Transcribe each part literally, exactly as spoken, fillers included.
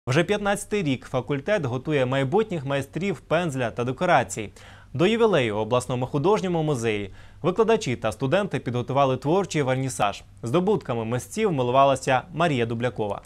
Вже п'ятнадцятий рік факультет готує майбутніх майстрів пензля та декорацій. До ювілею у обласному художньому музеї викладачі та студенти підготували творчий вернісаж. Здобутками митців милувалася Марія Дублякова.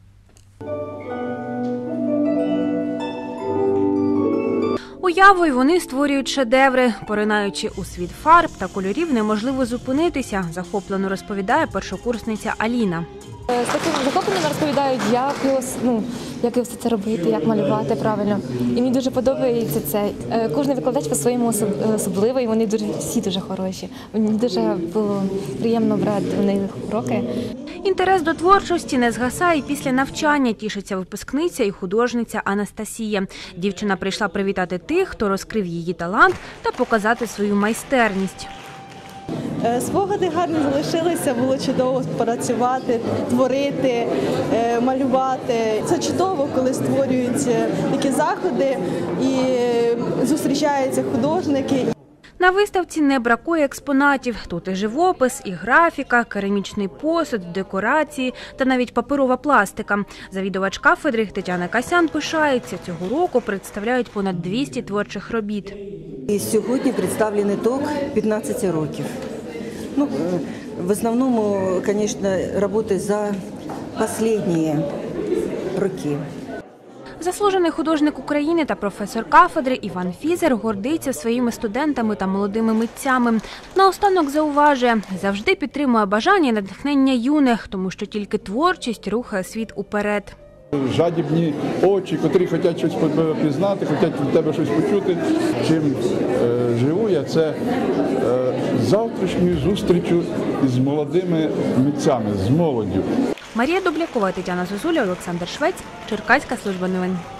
Уявою вони створюють шедеври. Поринаючи у світ фарб та кольорів, неможливо зупинитися, захоплено розповідає першокурсниця Аліна. З таким захопленням розповідають, як, ну, як все це робити, як малювати правильно. І мені дуже подобається це. Кожен викладач по-своєму особливий, вони дуже, всі дуже хороші. Мені дуже було приємно брати у них уроки. Інтерес до творчості не згасає після навчання, тішиться випускниця і художниця Анастасія. Дівчина прийшла привітати тих, хто розкрив її талант, та показати свою майстерність. Спогади гарні залишилися, було чудово працювати, творити, малювати. Це чудово, коли створюються такі заходи і зустрічаються художники. На виставці не бракує експонатів. Тут і живопис, і графіка, керамічний посуд, декорації та навіть паперова пластика. Завідувач кафедри Тетяна Касян пишається. Цього року представляють понад двісті творчих робіт. І сьогодні представлений ток п'ятнадцять років. Ну, в основному, звісно, роботи за останні роки. Заслужений художник України та професор кафедри Іван Фізер гордиться своїми студентами та молодими митцями. Наостанок зауважує, завжди підтримує бажання і натхнення юних, тому що тільки творчість рухає світ уперед. Жадібні очі, котрі хочуть щось пізнати, хочуть від тебе щось почути. Чим е, живу я, це е, завтрашньою зустрічю з молодими митцями, з молоддю. Марія Дублякова, Тетяна Зозуля, Олександр Швець, Черкаська служба новин.